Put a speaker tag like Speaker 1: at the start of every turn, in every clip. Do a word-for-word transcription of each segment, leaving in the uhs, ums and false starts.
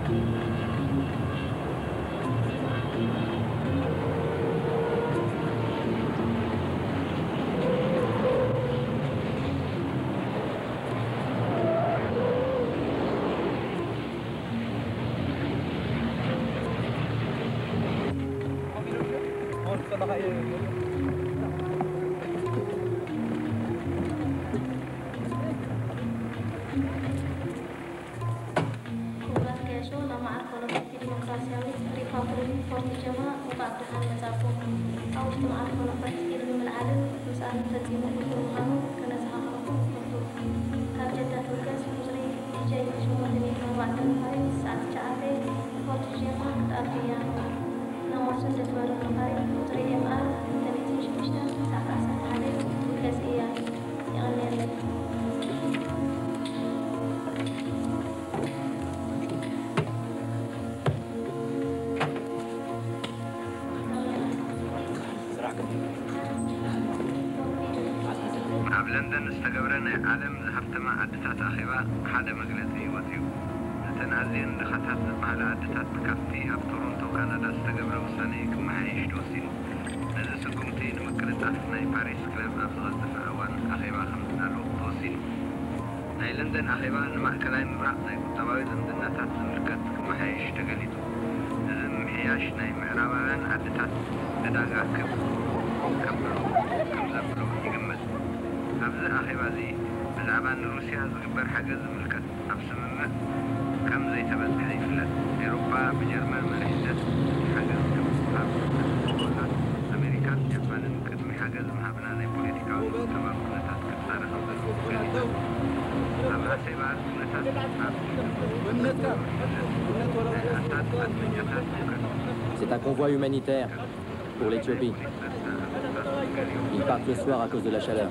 Speaker 1: Port Djema وبعد عنها زعفو أو اجتماع المناقشة كثير من العالم مسألة تنظيم الإمام كان زعفو كان جدا توكس مصري جاي شمال المياه بعد النهار الساعة تسعة Port Djema كتابية نمر سندة ورد النهار مصري إم آر تلاتين شبشتة ساعة ساعة حالي توكس إياه يعني
Speaker 2: ኣብ ለንደን ዝተገብረ ናይ ዓለም ዝሃፍተማ ዓድታት ኣኼባ ሓደ መግለፂ ወፂኡ እተን ኣዝየን ድኻታት ዝበሃላ ዓድታት ካብቲ ኣብ ቶሮንቶ ካናዳ ዝተገብረ ውሳነ ክመሓየሽ ተወሲኑ ነዚ ስጉምቲ ንምቅልጣፍ ናይ ፓሪስ ክለብ ኣብ ዝቐዝፈ እዋን ኣኼባ ከም ዝዳሎ ተወሲኑ ናይ ለንደን ኣኼባ ንማእከላይ ምብራቕ ናይ ቁጠባዊ ዝምድናታት ዝምልከት ክመሓየሽ ተገሊጹ እዚ ምምሕያሽ ናይ ምዕራባውያን ዓድታት ዕዳጋ ከብሎ ከም ዘብሎ ይግመት ኣብዚ ኣኼባ እዚ ብዛዕባ ንሩስያ ዝግበር ሓገዝ ዝምልከት ኣብ ስምምዕ ከም ዘይተበፅሐ ይፍለጥ ኤውሮፓ ብጀርመን መሪሕነት ሓገዝ ከም ዝሃብ ላት ኣሜሪካን ጃፓንን ቅድሚ ሓገዝ ምሃብና ናይ ፖለቲካዊ ቁጠባዊ ኩነታት ክሳርሕ ዘለዎ ገሊፆም ኣብ ኣኼባ ኩነታት
Speaker 3: C'est un convoi humanitaire pour l'Éthiopie. Ils partent le soir à cause de la chaleur.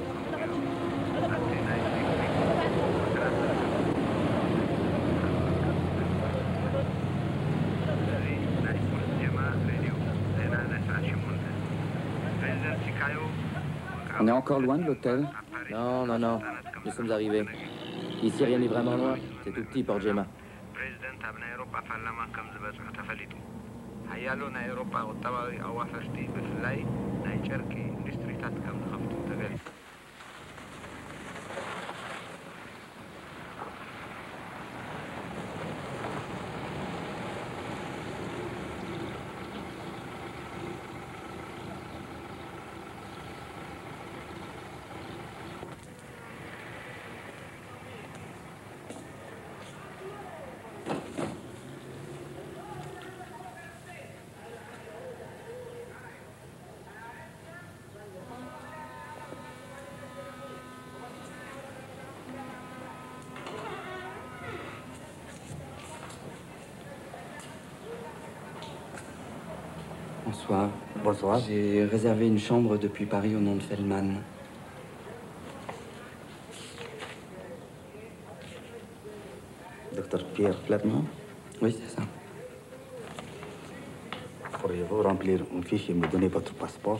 Speaker 4: On est encore loin de l'hôtel?
Speaker 3: Non, non, non. Nous sommes arrivés. Ici, rien n'est vraiment loin. C'est tout petit, Port Djema.
Speaker 2: ሓያሎ ናይ ኤውሮፓ ቁጠባዊ ኣዋፈርቲ ብፍላይ ናይ ጨርቂ ኢንዱስትሪታት ከም ዝኸፍቱ ተገሊጹ
Speaker 4: Bonsoir.
Speaker 5: Bonsoir.
Speaker 4: J'ai réservé une chambre depuis Paris au nom de Feldman.
Speaker 5: Docteur Pierre Feldman?
Speaker 4: Oui, c'est ça.
Speaker 5: Pourriez-vous remplir une fiche et me donner votre passeport?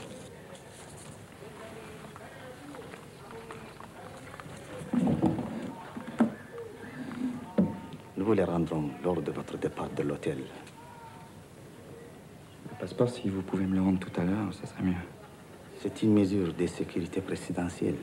Speaker 5: Nous vous les rendrons lors de votre départ de l'hôtel.
Speaker 4: Le passeport, si vous pouvez me le rendre tout à l'heure, ça serait mieux.
Speaker 5: C'est une mesure de sécurité présidentielle.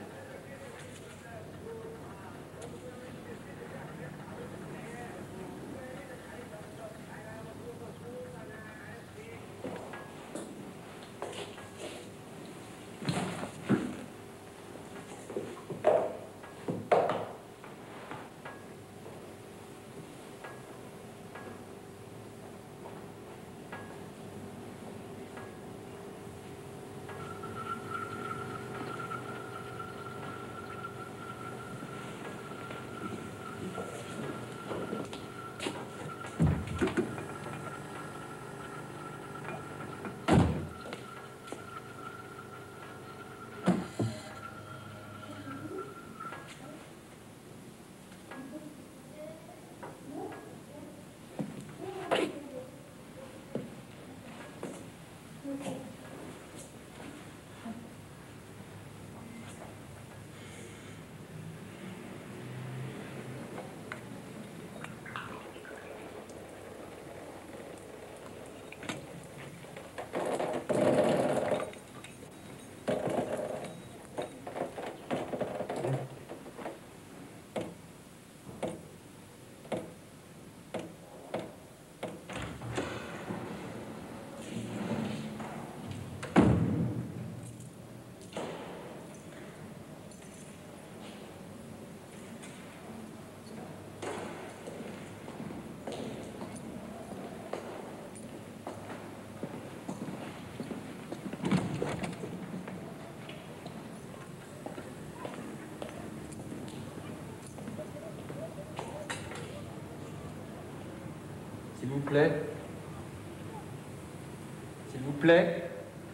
Speaker 4: S'il vous plaît. S'il vous plaît.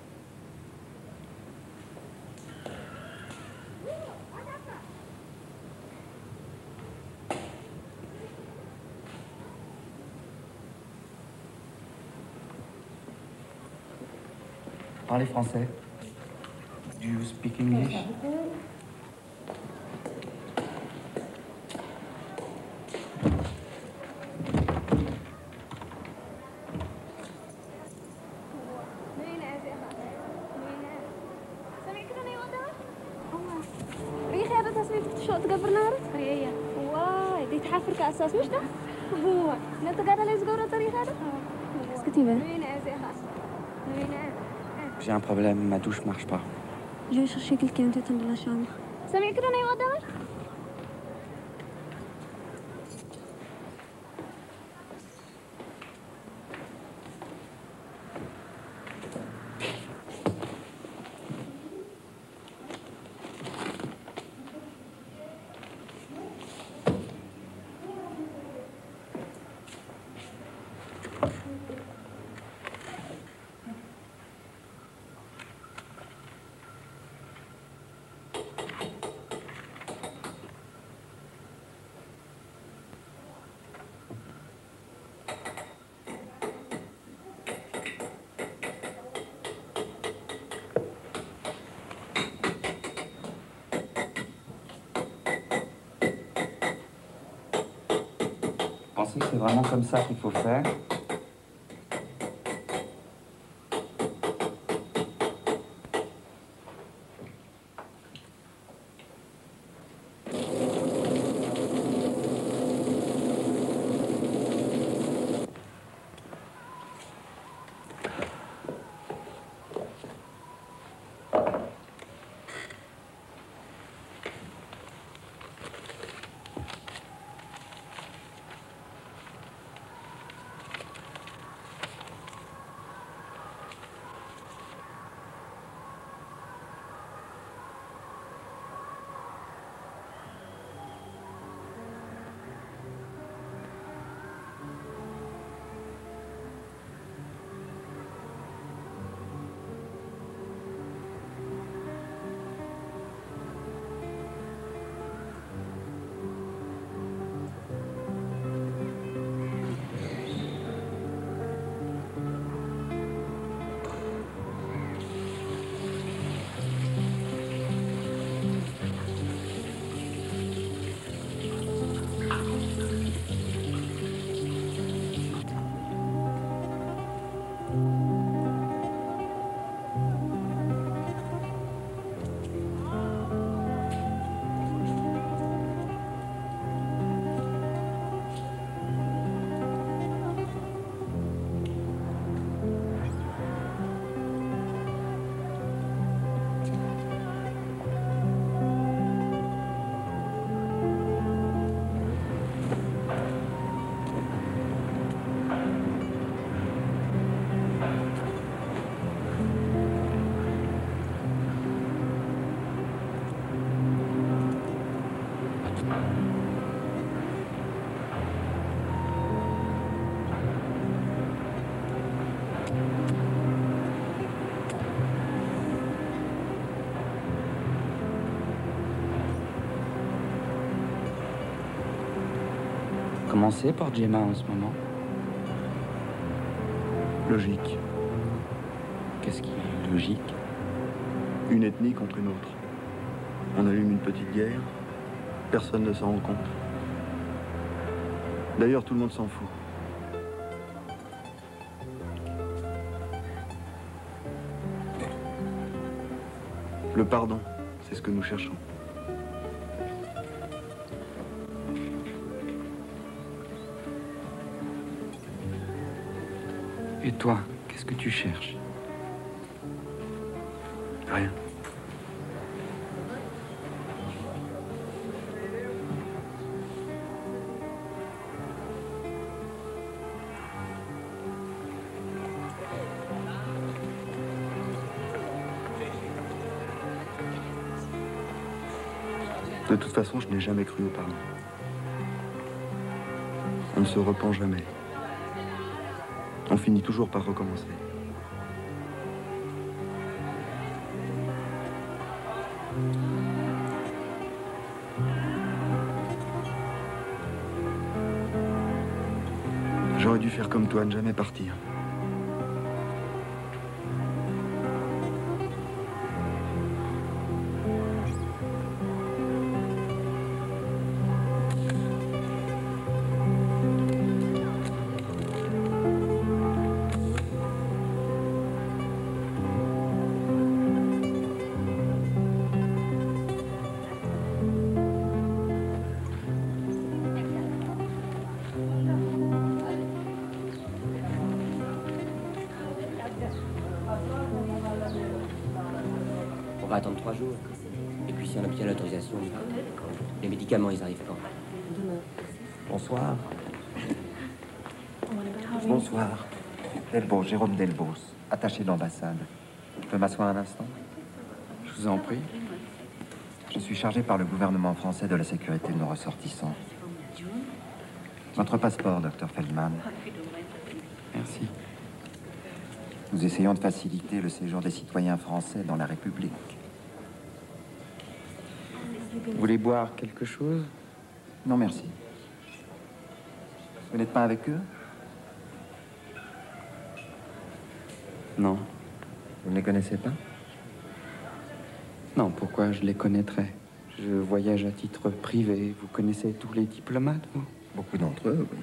Speaker 4: Parlez français. Do you speak English?
Speaker 1: أساس مش ده هو لا تقدر ليش قرر طريق هذا اسكتي بقى
Speaker 4: J'ai un problème, ma douche marche pas.
Speaker 1: Je vais chercher quelqu'un d'autre dans la chambre. سامع كده أنا يوضع
Speaker 4: Vous pensez que c'est vraiment comme ça qu'il faut faire? Comment c'est Port Djema en ce moment?
Speaker 6: Logique.
Speaker 4: Qu'est-ce qui est logique?
Speaker 6: Une ethnie contre une autre. On allume une petite guerre, personne ne s'en rend compte. D'ailleurs, tout le monde s'en fout. Le pardon, c'est ce que nous cherchons.
Speaker 4: Et toi, qu'est-ce que tu cherches?
Speaker 6: Rien. De toute façon, je n'ai jamais cru aux parents. On ne se repent jamais. On finit toujours par recommencer. J'aurais dû faire comme toi, ne jamais partir.
Speaker 3: On va attendre trois jours. Et puis si on obtient l'autorisation, les médicaments, ils arrivent quand? Bonsoir.
Speaker 7: Bonsoir. Delbos, Jérôme Delbos, attaché de l'ambassade. Je peux m'asseoir un instant?
Speaker 4: Je vous en prie.
Speaker 7: Je suis chargé par le gouvernement français de la sécurité de nos ressortissants. Votre passeport, docteur Feldman.
Speaker 4: Merci.
Speaker 7: Nous essayons de faciliter le séjour des citoyens français dans la République.
Speaker 4: Vous voulez boire quelque chose?
Speaker 7: Non, merci. Vous n'êtes pas avec eux?
Speaker 4: Non.
Speaker 7: Vous ne les connaissez pas?
Speaker 4: Non, pourquoi je les connaîtrais? Je voyage à titre privé. Vous connaissez tous les diplomates, vous?
Speaker 7: Beaucoup d'entre eux, oui.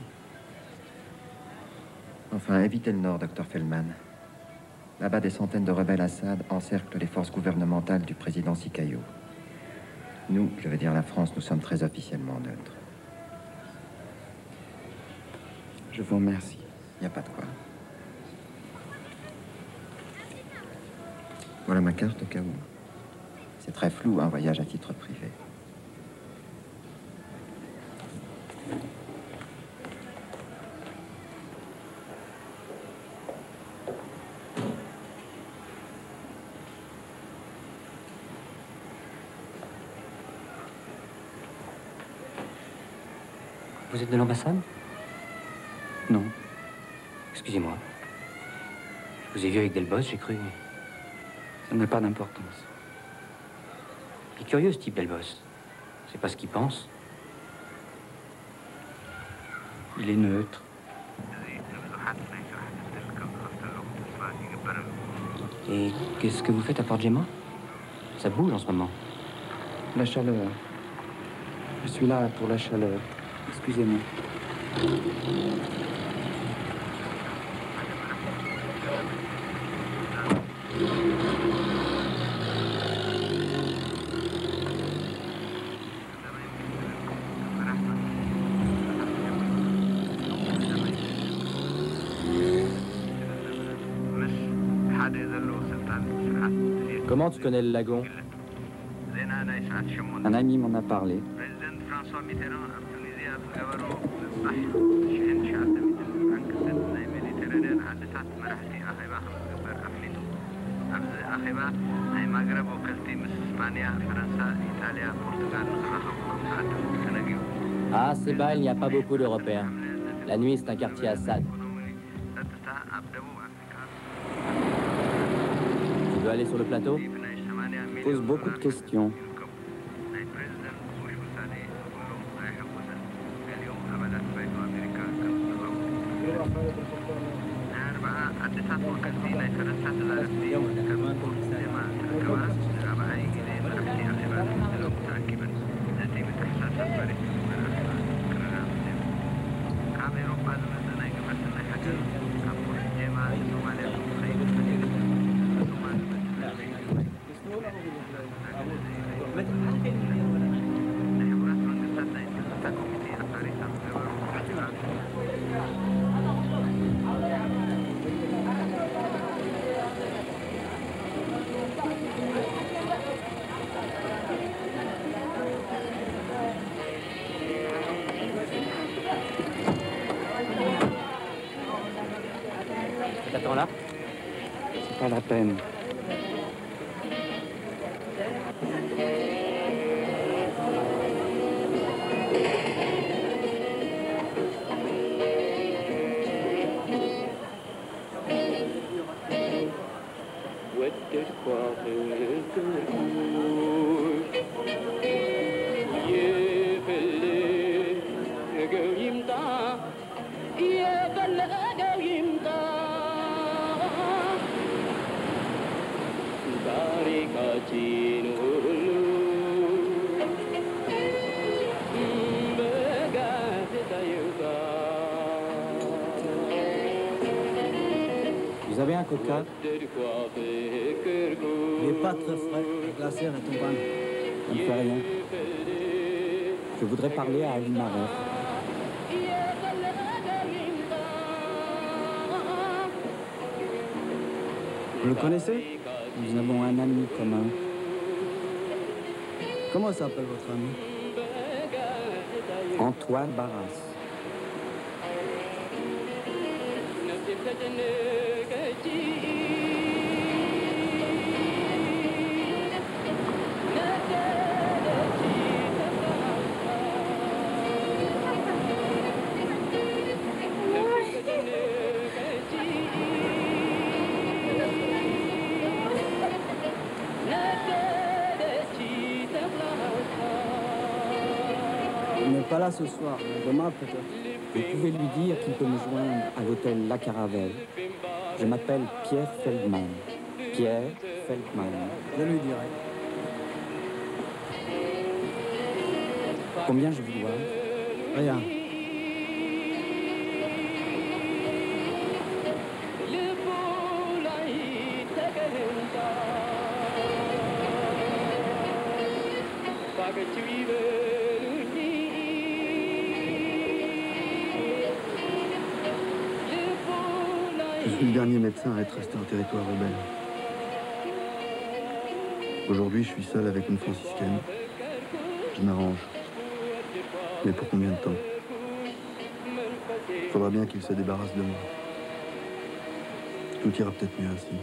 Speaker 7: Enfin, évitez le nord, docteur Feldman. Là-bas, des centaines de rebelles Assad encerclent les forces gouvernementales du président Sikayo. Nous, je veux dire la France, nous sommes très officiellement neutres.
Speaker 4: Je vous remercie.
Speaker 7: Il n'y a pas de quoi. Voilà ma carte au cas où. C'est très flou, un voyage à titre privé.
Speaker 3: Vous êtes de l'ambassade?
Speaker 4: Non.
Speaker 3: Excusez-moi. Je vous ai vu avec Delbos, j'ai cru.
Speaker 4: Ça n'a pas d'importance.
Speaker 3: Il est curieux, ce type Delbos. C'est pas ce qu'il pense.
Speaker 4: Il est neutre.
Speaker 3: Et qu'est-ce que vous faites à Port Djema? Ça bouge en ce moment.
Speaker 4: La chaleur. Je suis là pour la chaleur. Excusez-moi.
Speaker 3: Comment tu connais le lagon?
Speaker 4: Un ami m'en a parlé.
Speaker 3: Ah, c'est bas, il n'y a pas beaucoup d'Européens. La nuit, c'est un quartier Assad. Tu veux aller sur le plateau?
Speaker 4: Je pose beaucoup de questions.
Speaker 3: T'attends là?
Speaker 4: C'est pas la peine.
Speaker 8: Vous avez un coca? Il n'est pas très frais. La glacière est en panne.
Speaker 4: Ça ne fait rien. Je voudrais parler à Ali Marer.
Speaker 8: Vous le connaissez?
Speaker 4: Nous avons un ami commun.
Speaker 8: Comment s'appelle votre ami?
Speaker 4: Antoine Barras.
Speaker 8: Il n'est pas là ce soir. Demain peut-être.
Speaker 4: Vous pouvez lui dire qu'il peut me joindre à l'hôtel La Caravelle. Je m'appelle Pierre Feldman. Pierre Feldman.
Speaker 8: Je lui dirai.
Speaker 4: Combien je vous dois?
Speaker 8: Rien.
Speaker 6: Je suis le dernier médecin à être resté en territoire rebelle. Aujourd'hui, je suis seul avec une franciscaine. Je m'arrange. Mais pour combien de temps? Il faudra bien qu'il se débarrasse de moi. Tout ira peut-être mieux ainsi.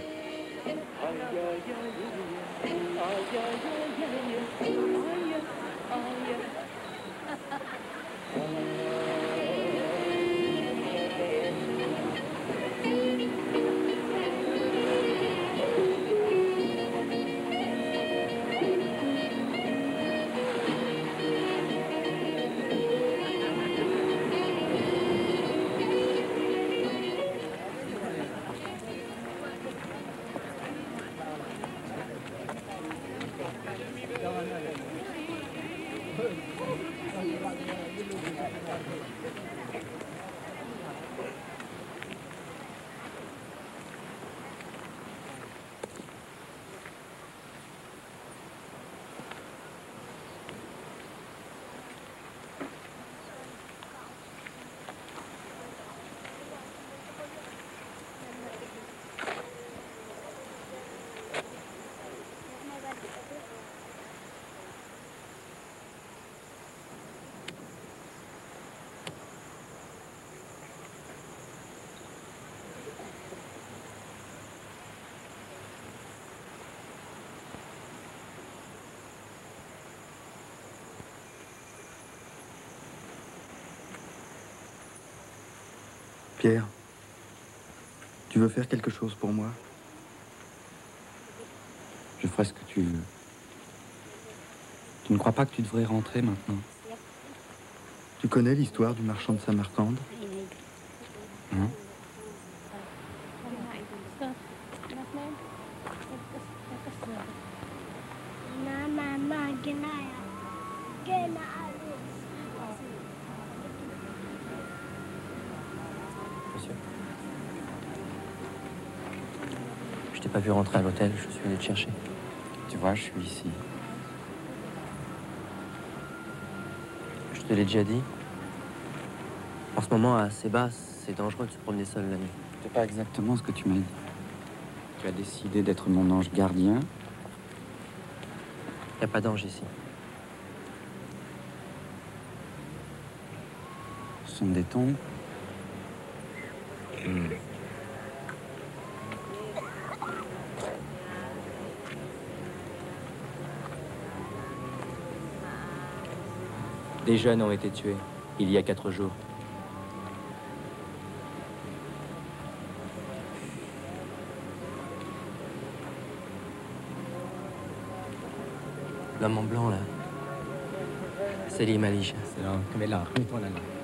Speaker 6: Pierre, tu veux faire quelque chose pour moi?
Speaker 4: Je ferai ce que tu veux. Tu ne crois pas que tu devrais rentrer maintenant?
Speaker 6: Tu connais l'histoire du marchand de Samarcande?
Speaker 4: Hein?
Speaker 3: Monsieur. Je t'ai pas vu rentrer à l'hôtel, je suis allé te chercher.
Speaker 4: Tu vois, je suis ici.
Speaker 3: Je te l'ai déjà dit. En ce moment, à Seba, c'est dangereux de se promener seul la nuit.
Speaker 4: C'est pas exactement ce que tu m'as dit. Tu as décidé d'être mon ange gardien.
Speaker 3: Y a pas d'ange ici.
Speaker 4: Ce sont des tombes.
Speaker 3: Hmm. Des jeunes ont été tués il y a quatre jours. L'homme en blanc, là, c'est l'Imalish.
Speaker 4: C'est là, comme là, mets-toi là.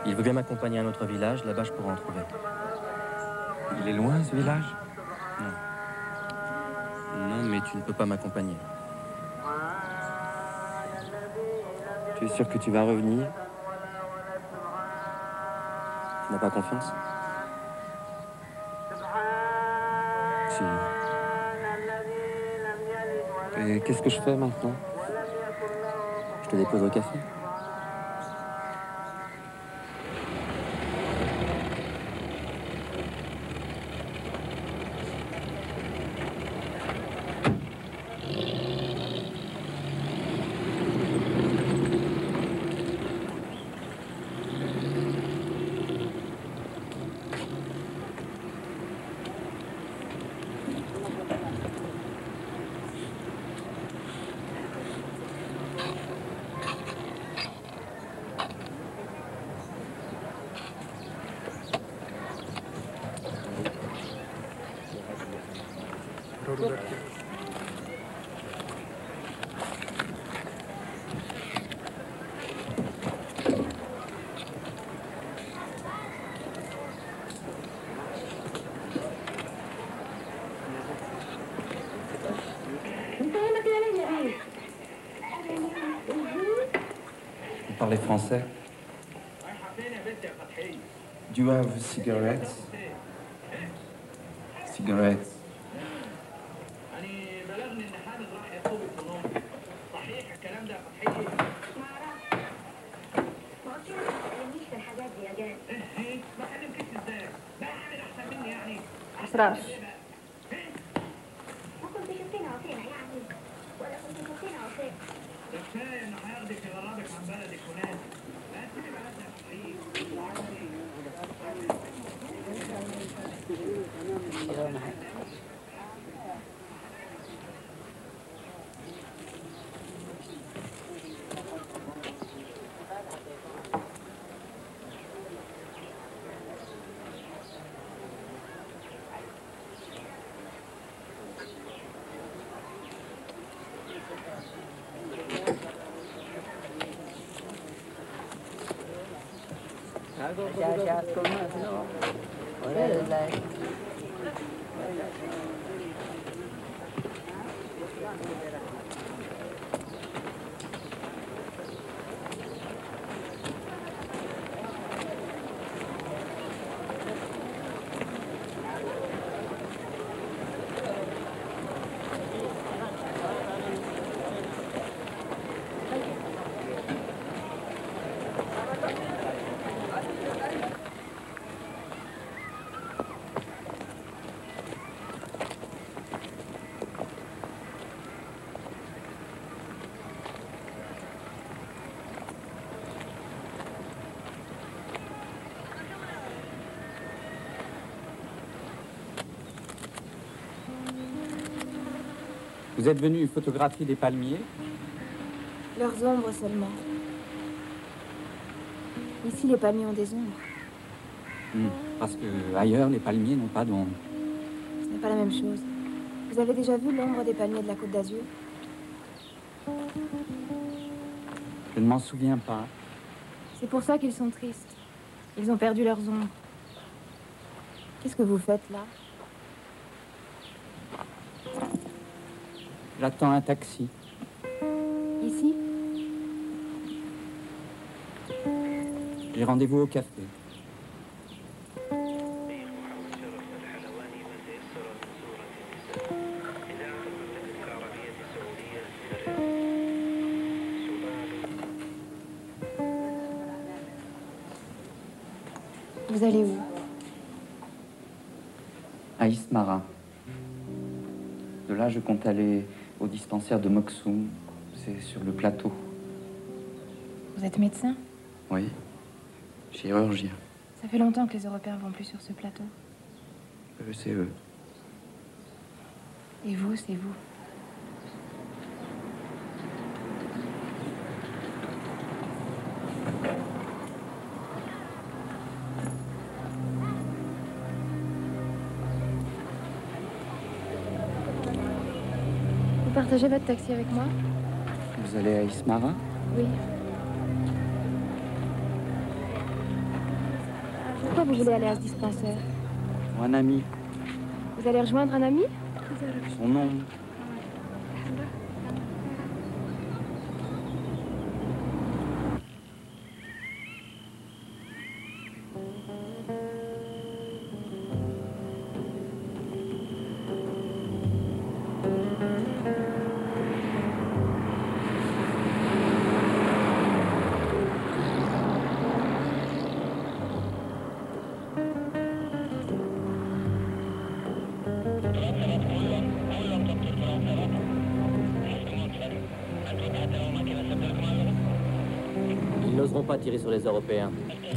Speaker 9: Il veut bien m'accompagner à un autre village, là-bas je pourrai en trouver.
Speaker 4: Il est loin, ce village?
Speaker 9: Non. Non, mais tu ne peux pas m'accompagner.
Speaker 4: Tu es sûr que tu vas revenir?
Speaker 9: Tu n'as pas confiance?
Speaker 4: Si. Et qu'est-ce que je fais maintenant?
Speaker 9: Je te dépose au café.
Speaker 4: Vous parlez français? Do you have cigarettes? Cigarettes.
Speaker 1: عشرة
Speaker 4: Vous êtes venu photographier des palmiers?
Speaker 10: Leurs ombres seulement. Ici, les palmiers ont des ombres.
Speaker 4: Hmm. Parce que ailleurs, les palmiers n'ont pas d'ombre.
Speaker 10: Ce n'est pas la même chose. Vous avez déjà vu l'ombre des palmiers de la Côte d'Azur?
Speaker 4: Je ne m'en souviens pas.
Speaker 10: C'est pour ça qu'ils sont tristes. Ils ont perdu leurs ombres. Qu'est-ce que vous faites là?
Speaker 4: J'attends un taxi.
Speaker 10: Ici?
Speaker 4: J'ai rendez-vous au café.
Speaker 10: Vous allez où?
Speaker 4: À Ismara. De là, je compte aller au dispensaire de Moksum. C'est sur le plateau.
Speaker 10: Vous êtes médecin?
Speaker 4: Oui, chirurgien.
Speaker 10: Ça fait longtemps que les Européens vont plus sur ce plateau.
Speaker 4: Eux, c'est eux.
Speaker 10: Et vous, c'est vous. Vous partagez votre taxi avec moi?
Speaker 4: Vous allez à Ismara?
Speaker 10: Oui. Pourquoi vous voulez aller à ce dispensaire?
Speaker 4: Ou un ami.
Speaker 10: Vous allez rejoindre un ami?
Speaker 4: Son nom.
Speaker 9: Ils n'oseront pas tirer sur les Européens.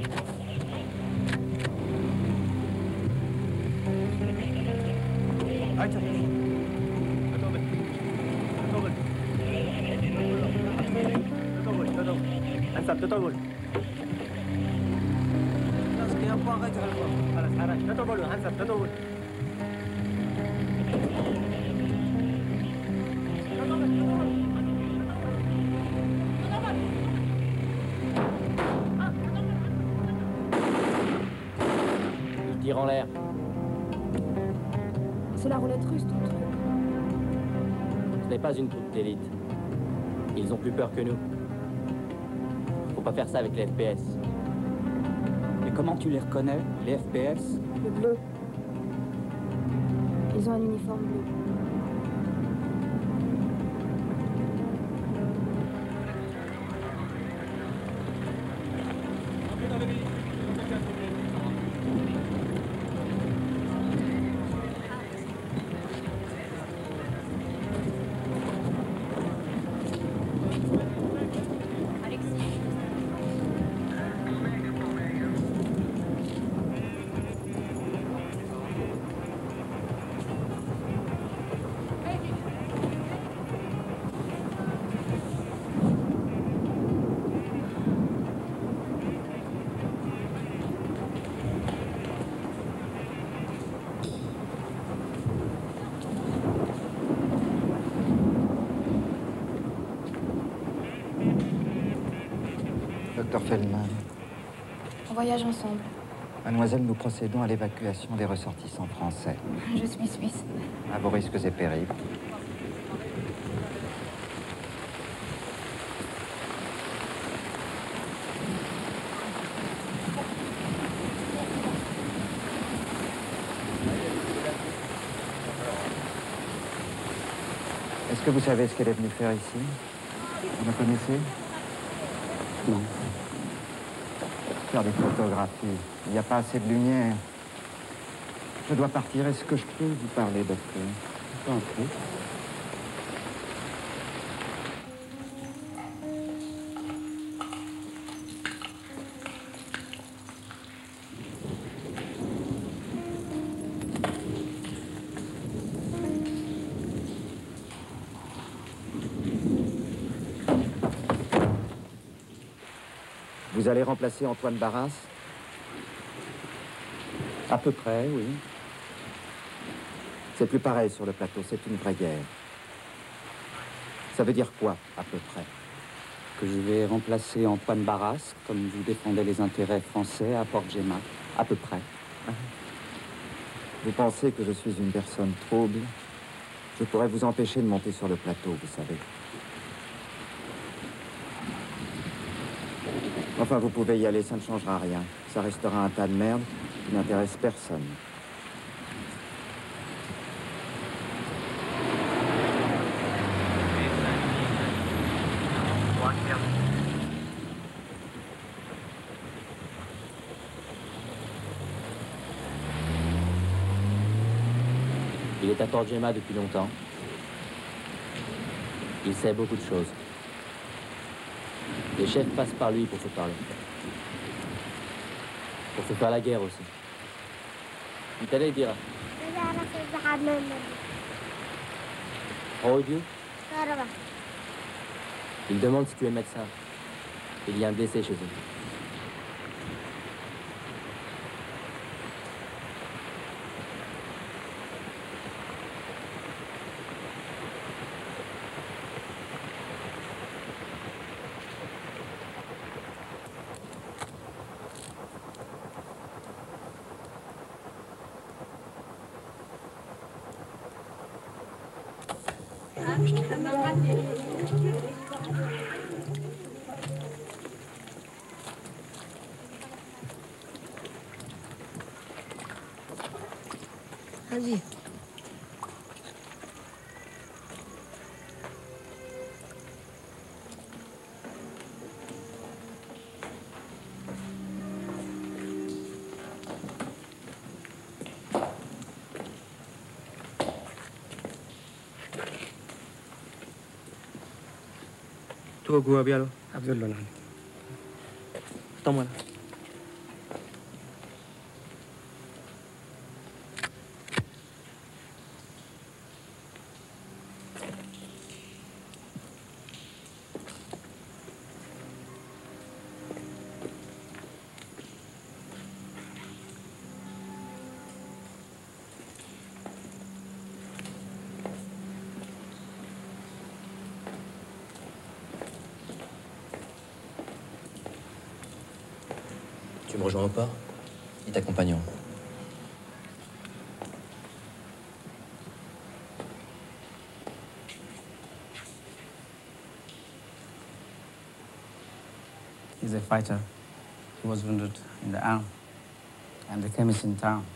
Speaker 9: Ils tirent en l'air.
Speaker 10: C'est la roulette russe, ton truc.
Speaker 9: Ce n'est pas une troupe d'élite. Ils ont plus peur que nous. Faut pas faire ça avec les F P S.
Speaker 4: Et comment tu les reconnais, les F P S?
Speaker 10: Le bleu. Ils ont un uniforme bleu.
Speaker 7: Docteur Feldman,
Speaker 10: On voyage ensemble.
Speaker 7: mademoiselle, nous procédons à l'évacuation des ressortissants français.
Speaker 10: Je suis suisse.
Speaker 7: À vos risques et périls. Est-ce que vous savez ce qu'elle est venue faire ici? Vous la connaissez?
Speaker 4: Non.
Speaker 7: Faire des photographies. Il n'y a pas assez de lumière. Je dois partir. Est-ce que je peux vous parler, docteur?
Speaker 4: Pas un peu.
Speaker 7: Vous allez remplacer Antoine Barras?
Speaker 4: À peu près, oui.
Speaker 7: C'est plus pareil sur le plateau, c'est une vraie guerre. Ça veut dire quoi, à peu près?
Speaker 4: Que je vais remplacer Antoine Barras, comme vous défendez les intérêts français à Port Djema. À peu près.
Speaker 7: Vous pensez que je suis une personne trouble? Je pourrais vous empêcher de monter sur le plateau, vous savez. Enfin, vous pouvez y aller, ça ne changera rien. Ça restera un tas de merde qui n'intéresse personne.
Speaker 9: Il est à Port Djema depuis longtemps. Il sait beaucoup de choses. Les chefs passent par lui pour se parler. Pour se faire la guerre aussi. Il allait dire. Oh Dieu. Il demande si tu es médecin. Il y a un décès chez eux.
Speaker 11: Vas-y.
Speaker 12: Toi, gua bialo. Abdullah nan. Toma.
Speaker 3: Tu me rejoins au port? Ils t'accompagneront.
Speaker 13: He's a fighter. He was wounded in the arm, and the chemist in town.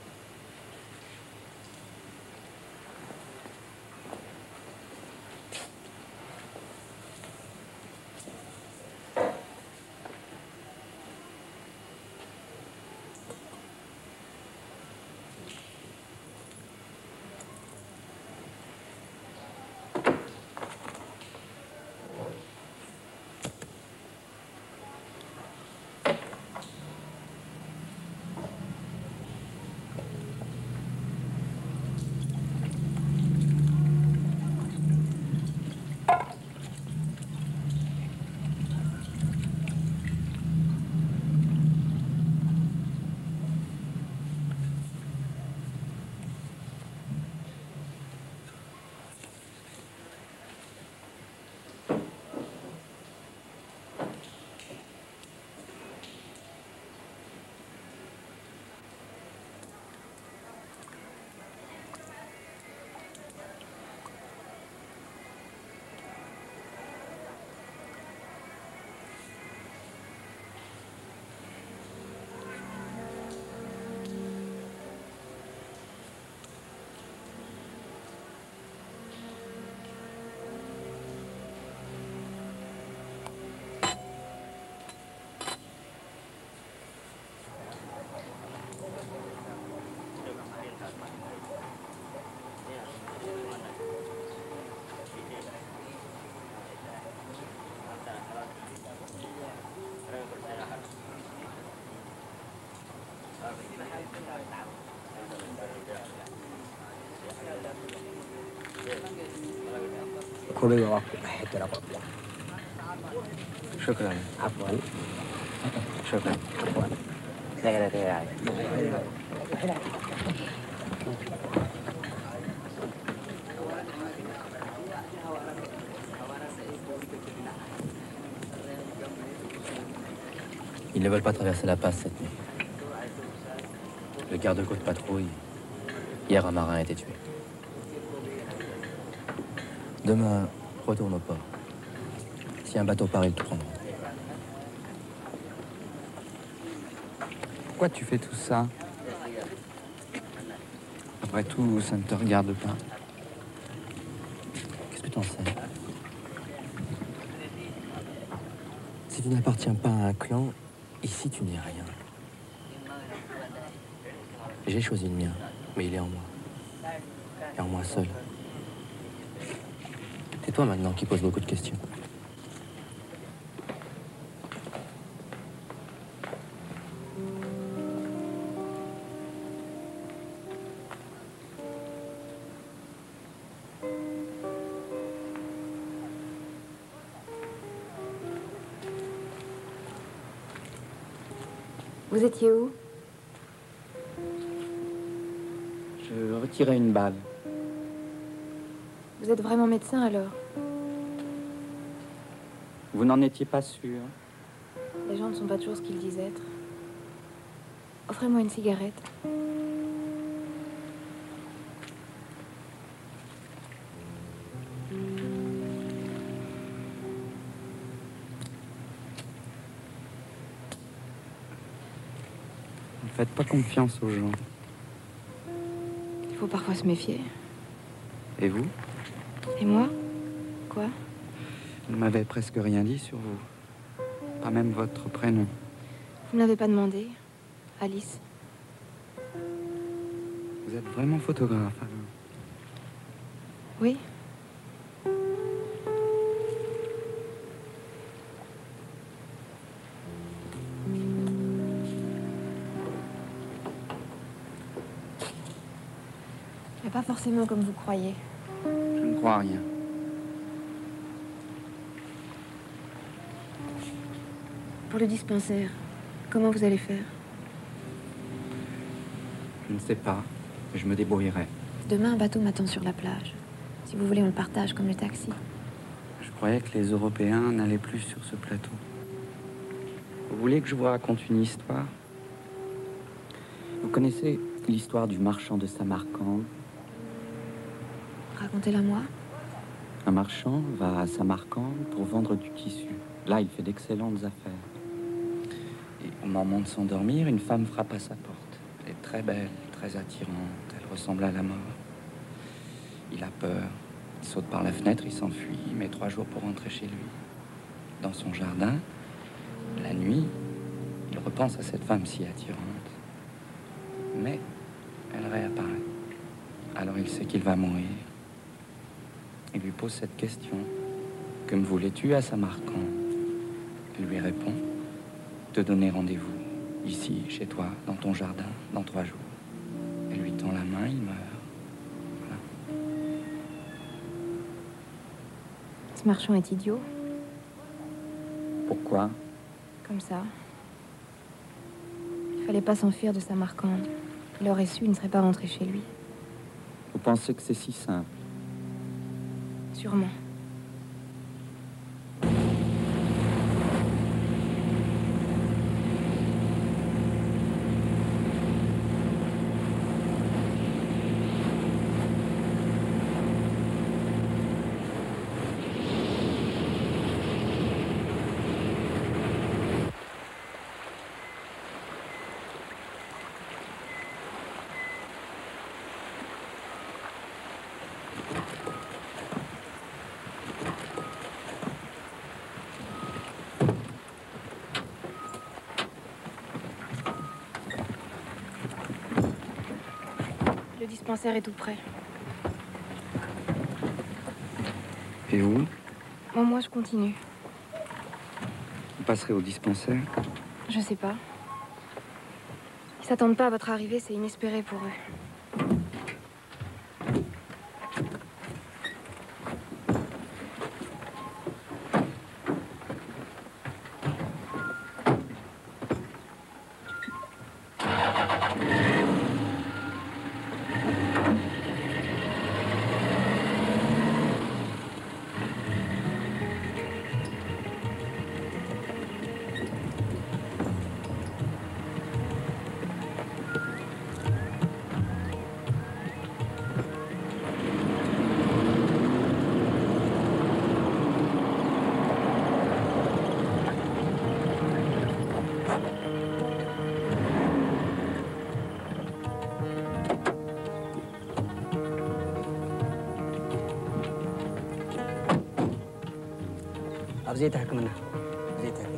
Speaker 12: كوبي وراكم حتى لا قبل. شكرا. عفوا. شكرا. عفوا. لا لا لا.
Speaker 3: Ils ne veulent pas traverser la passe cette nuit. Le garde-côte patrouille. Hier, un marin a été tué. Demain, retourne au port. Si un bateau part, ils te prendront.
Speaker 13: Pourquoi tu fais tout ça? Après tout, ça ne te regarde pas.
Speaker 3: Qu'est-ce que t'en sais? Si tu n'appartiens pas à un clan, ici tu n'es rien. J'ai choisi le mien, mais il est en moi. Et en moi seul. C'est toi maintenant qui poses beaucoup de questions.
Speaker 10: Vous étiez où?
Speaker 4: Je retirais une balle.
Speaker 10: Vous êtes vraiment médecin alors?
Speaker 4: Vous n'en étiez pas sûr?
Speaker 10: Les gens ne sont pas toujours ce qu'ils disent être. Offrez-moi une cigarette.
Speaker 4: faites pas confiance aux gens.
Speaker 10: Il faut parfois se méfier.
Speaker 4: Et vous?
Speaker 10: Et moi? Quoi?
Speaker 4: Vous ne m'avez presque rien dit sur vous. Pas même votre prénom.
Speaker 10: Vous ne l'avez pas demandé, Alice.
Speaker 4: Vous êtes vraiment photographe, alors?
Speaker 10: Oui. Mais pas forcément comme vous croyez.
Speaker 4: Je ne crois à rien.
Speaker 10: Pour le dispensaire, comment vous allez faire?
Speaker 4: Je ne sais pas, mais je me débrouillerai.
Speaker 10: Demain, un bateau m'attend sur la plage. Si vous voulez, on le partage comme le taxi.
Speaker 4: Je croyais que les Européens n'allaient plus sur ce plateau. Vous voulez que je vous raconte une histoire? Vous connaissez l'histoire du marchand de Samarcande?
Speaker 10: Racontez-la moi.
Speaker 4: Un marchand va à Samarcande pour vendre du tissu. Là, il fait d'excellentes affaires. Et au moment de s'endormir, une femme frappe à sa porte. Elle est très belle, très attirante. Elle ressemble à la mort. Il a peur. Il saute par la fenêtre, il s'enfuit. Il met trois jours pour rentrer chez lui. Dans son jardin, la nuit, il repense à cette femme si attirante. Mais elle réapparaît. Alors il sait qu'il va mourir. Il lui pose cette question. Que me voulais-tu à Samarcande? Elle lui répond. Te donner rendez-vous, ici, chez toi, dans ton jardin, dans trois jours. Elle lui tend la main, il meurt. Voilà.
Speaker 10: Ce marchand est idiot.
Speaker 4: Pourquoi?
Speaker 10: Comme ça. Il fallait pas s'enfuir de Samarcande. Il aurait su, il ne serait pas rentré chez lui.
Speaker 4: Vous pensez que c'est si simple?
Speaker 10: Sûrement. Le dispensaire est tout près.
Speaker 4: Et vous?
Speaker 10: Bon, moi, je continue.
Speaker 4: Vous passerez au dispensaire?
Speaker 10: Je sais pas. Ils s'attendent pas à votre arrivée, c'est inespéré pour eux.
Speaker 12: أبزيت حكمنا أبزيت حكمنا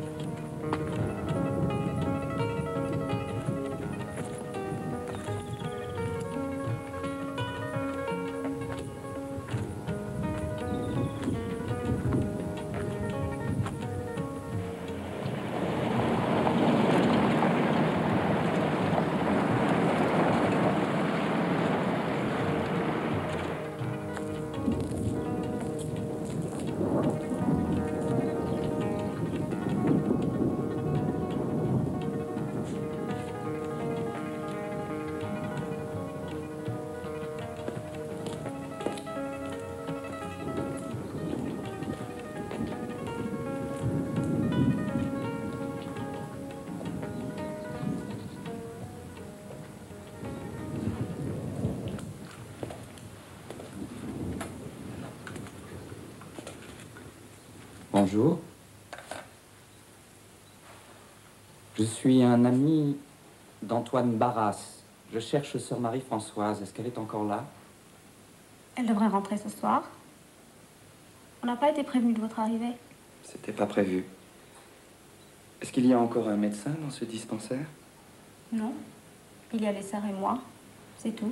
Speaker 4: Bonjour. Je suis un ami d'Antoine Barras. Je cherche sœur Marie-Françoise. Est-ce qu'elle est encore là?
Speaker 10: Elle devrait rentrer ce soir. On n'a pas été prévenu de votre arrivée.
Speaker 4: C'était pas prévu. Est-ce qu'il y a encore un médecin dans ce dispensaire?
Speaker 10: Non. Il y a les sœurs et moi. C'est tout.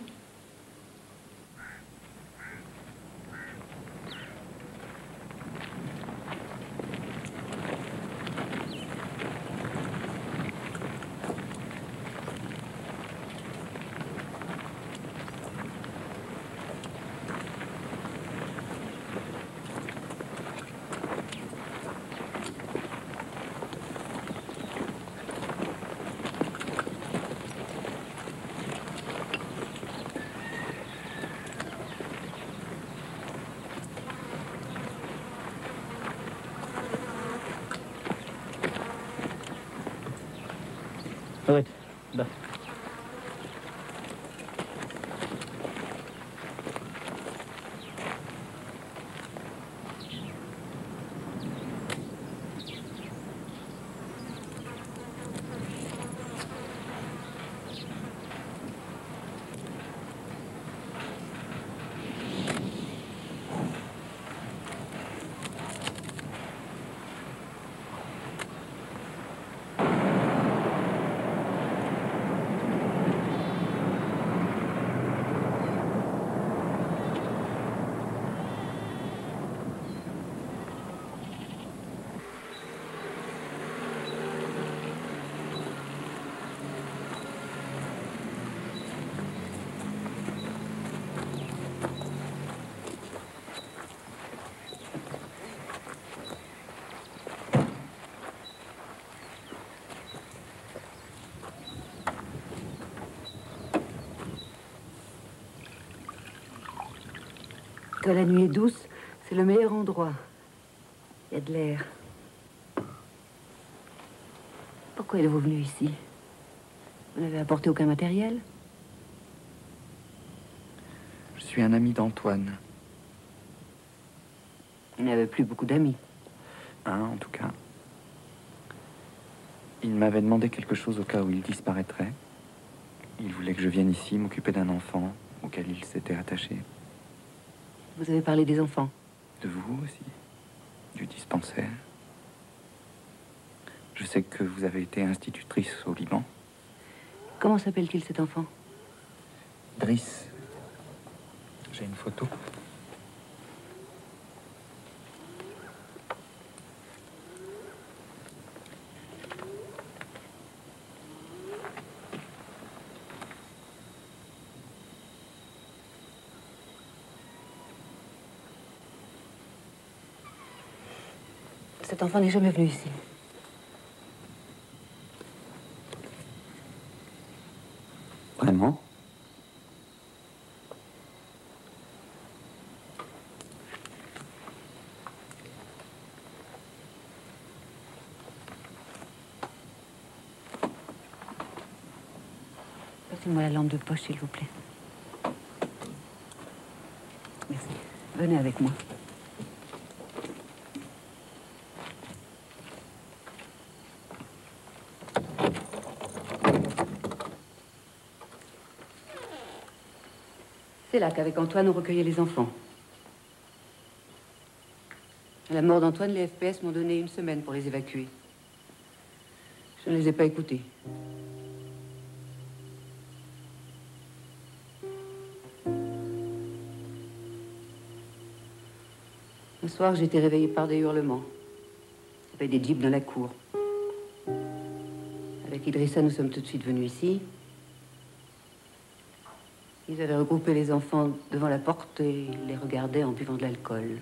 Speaker 12: Wait, da.
Speaker 11: Quand la nuit est douce, c'est le meilleur endroit. Il y a de l'air. Pourquoi êtes-vous venu ici? Vous n'avez apporté aucun matériel?
Speaker 4: Je suis un ami d'Antoine.
Speaker 11: Il n'avait plus beaucoup d'amis.
Speaker 4: Un, en tout cas. Il m'avait demandé quelque chose au cas où il disparaîtrait. Il voulait que je vienne ici m'occuper d'un enfant auquel il s'était attaché.
Speaker 11: Vous avez parlé des enfants?
Speaker 4: De vous aussi. Du dispensaire. Je sais que vous avez été institutrice au Liban.
Speaker 11: Comment s'appelle-t-il cet enfant?
Speaker 4: Driss. J'ai une photo.
Speaker 11: Cet enfant n'est jamais venu ici.
Speaker 4: Vraiment?
Speaker 11: Passez-moi la lampe de poche, s'il vous plaît. Merci. Venez avec moi. C'est là qu'avec Antoine, on recueillait les enfants. À la mort d'Antoine, les F P S m'ont donné une semaine pour les évacuer. Je ne les ai pas écoutés. Un soir, j'ai été réveillée par des hurlements. Il y avait des jeeps dans la cour. Avec Idrissa, nous sommes tout de suite venus ici. Ils avaient regroupé les enfants devant la porte et les regardaient en buvant de l'alcool.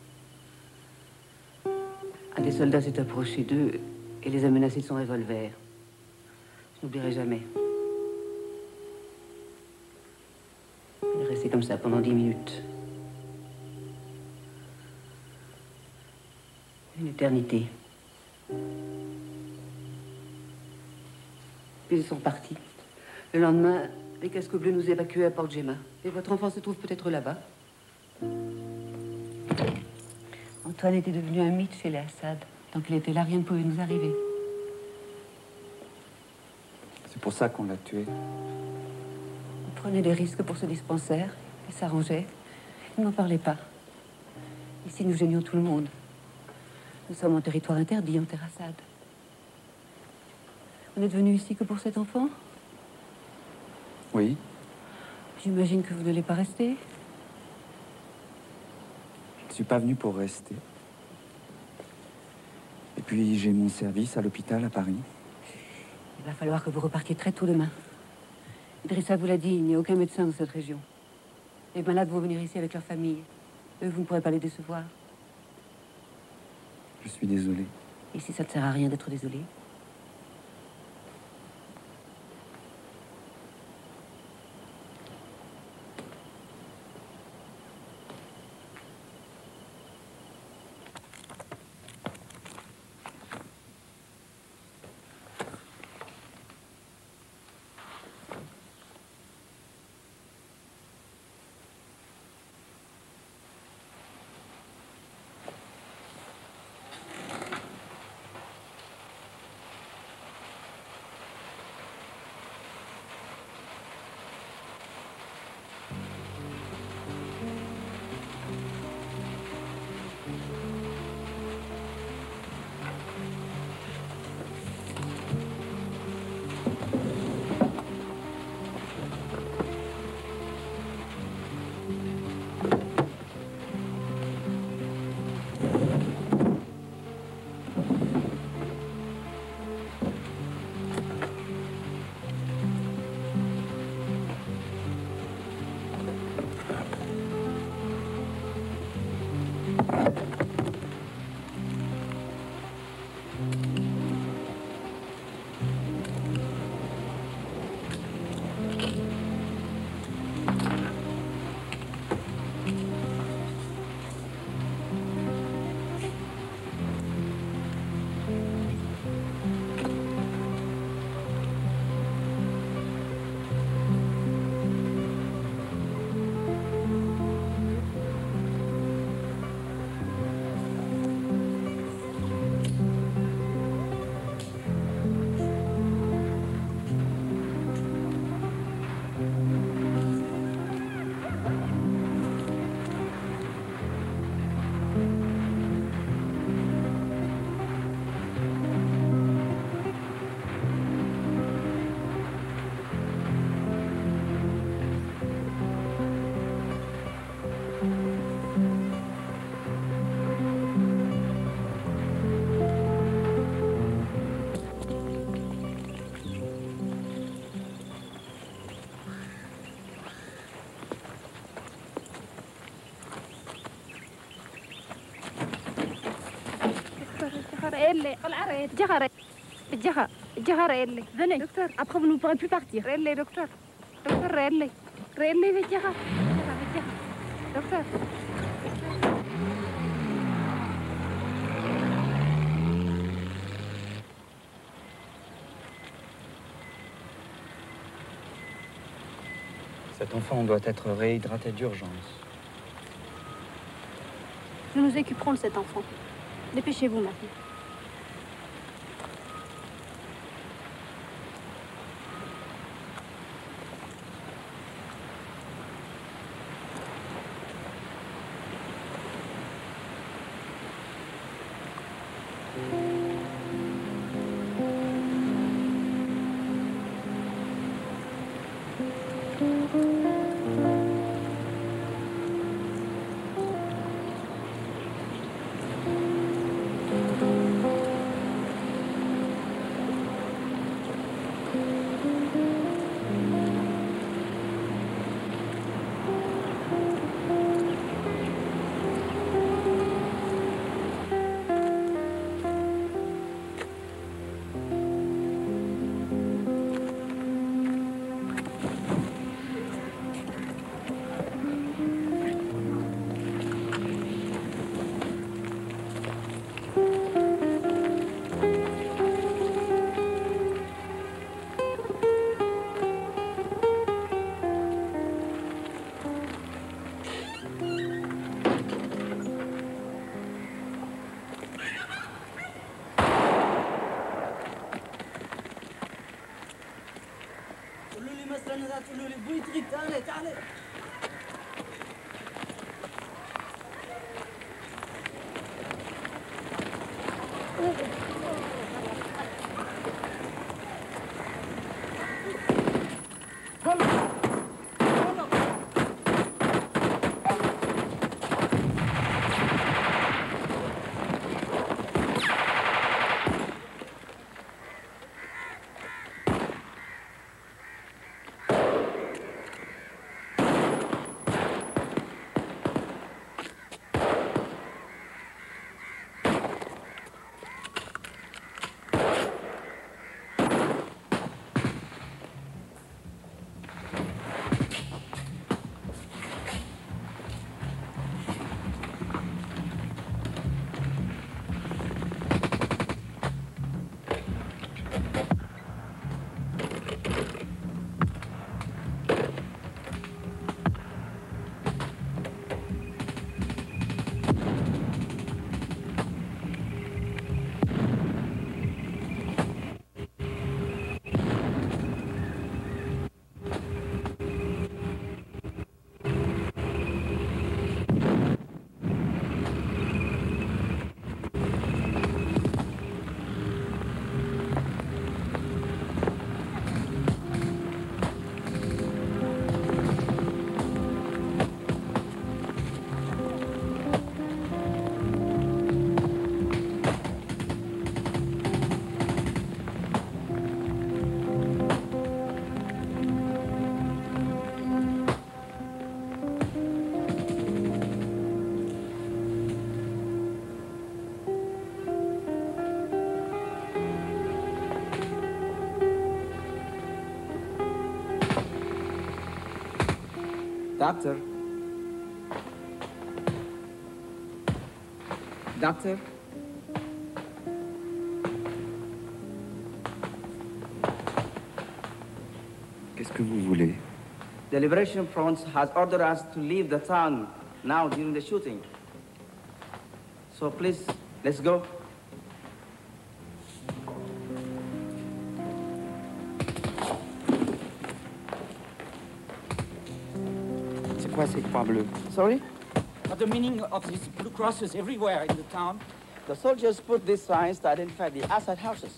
Speaker 11: Un des soldats s'est approché d'eux et les a menacés de son revolver. Je n'oublierai jamais. Il est resté comme ça pendant dix minutes. Une éternité. Puis ils sont partis. Le lendemain, les casques bleus nous évacuaient à Port Djema. Et votre enfant se trouve peut-être là-bas. Antoine était devenu un mythe chez les Assad. Tant qu'il était là, rien ne pouvait nous arriver.
Speaker 4: C'est pour ça qu'on l'a tué.
Speaker 11: Il prenait des risques pour ce dispensaire. Il s'arrangeait. Il n'en parlait pas. Ici, nous gênions tout le monde. Nous sommes en territoire interdit, en terrassade. Vous n'êtes venu ici que pour cet enfant?
Speaker 4: Oui.
Speaker 11: J'imagine que vous n'allez pas rester.
Speaker 4: Je ne suis pas venu pour rester. Et puis, j'ai mon service à l'hôpital à Paris.
Speaker 11: Il va falloir que vous repartiez très tôt demain. Idrissa vous l'a dit, il n'y a aucun médecin dans cette région. Les malades vont venir ici avec leur famille. Eux, vous ne pourrez pas les décevoir.
Speaker 4: Je suis désolé.
Speaker 11: Ici, ça ne sert à rien d'être désolé.
Speaker 10: Venez, docteur. Après, vous ne pourrez plus partir.
Speaker 14: Docteur. Docteur. Docteur.
Speaker 4: Cet enfant doit être réhydraté d'urgence.
Speaker 1: Nous nous occuperons de cet enfant. Dépêchez-vous maintenant.
Speaker 8: بويتري تعالي تعالي. Doctor. Doctor.
Speaker 4: Qu'est-ce que vous voulez?
Speaker 8: The Liberation Front has ordered us to leave the town now during the shooting. So please, let's go.
Speaker 4: C'est quoi ces croix bleues?
Speaker 8: Sorry?
Speaker 15: But the meaning of these blue crosses everywhere in the town?
Speaker 8: The soldiers put these signs to identify the Assad houses.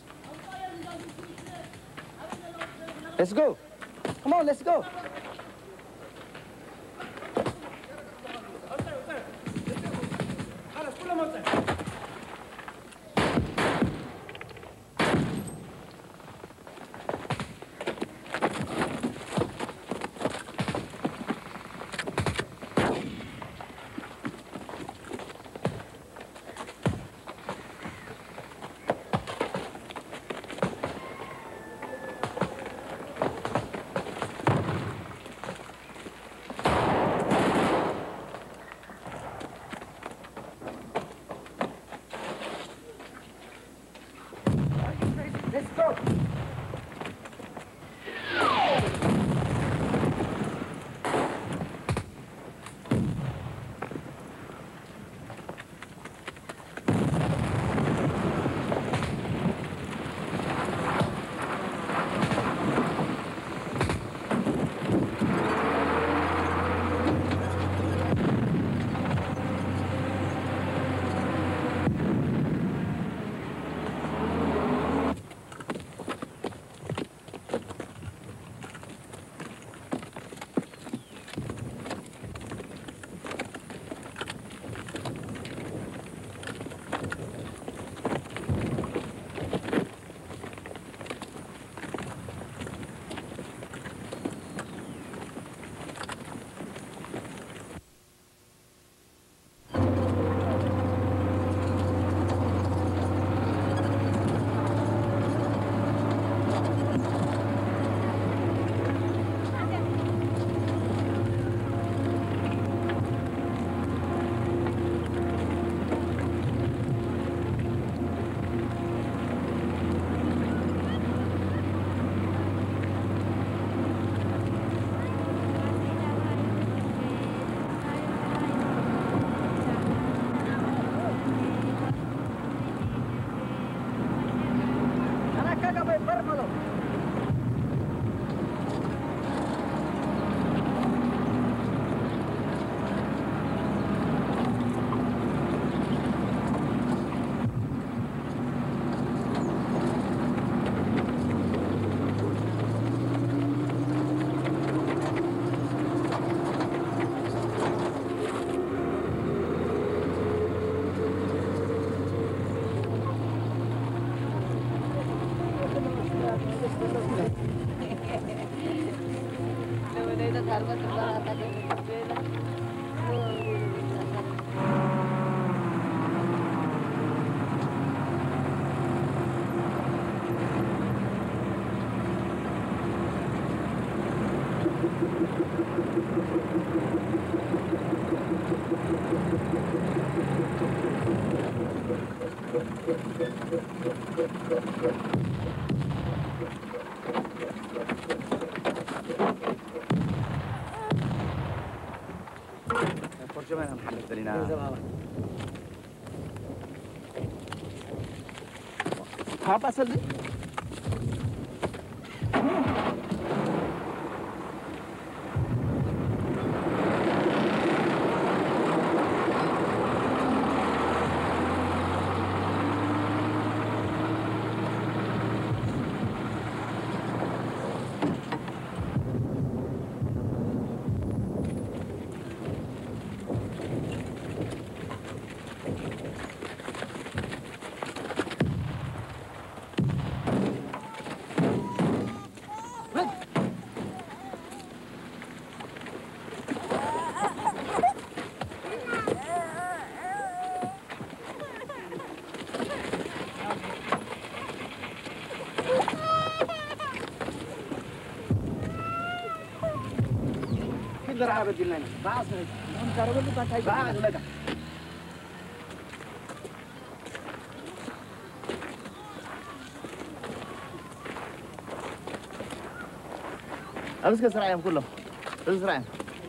Speaker 8: Let's go. Come on, let's go. Port Djema na محل الدلينا. Apa asal dia? درعا بدينا بعض هم كانوا بيقولوا كان بعض مدى امسك اسرعهم كلهم اسرعهم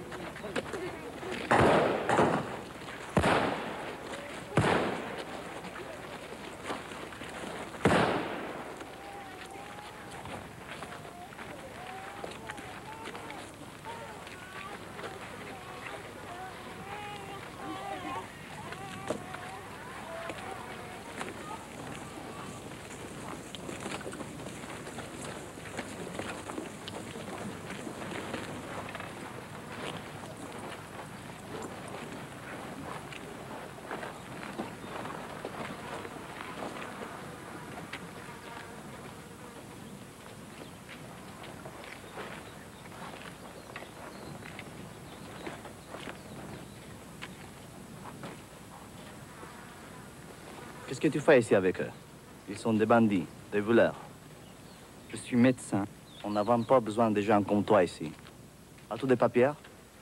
Speaker 8: Qu'est-ce que tu fais ici avec eux? Ils sont des bandits, des voleurs.
Speaker 4: Je suis médecin.
Speaker 8: On n'a vraiment pas besoin de gens comme toi ici. As-tu des papiers?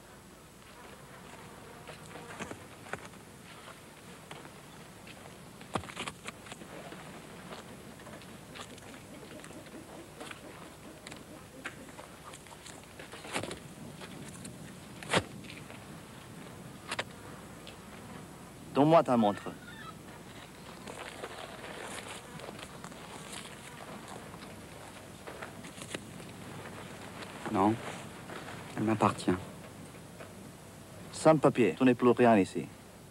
Speaker 8: Donne-moi ta montre.
Speaker 4: Non, elle m'appartient.
Speaker 8: Sans papier, tu n'es plus rien ici.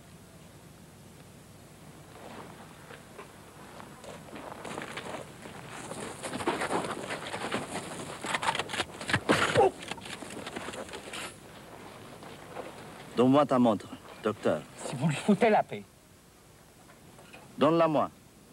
Speaker 8: Donne-moi ta montre, docteur.
Speaker 15: Si vous lui foutez la paix.
Speaker 8: Donne-la-moi.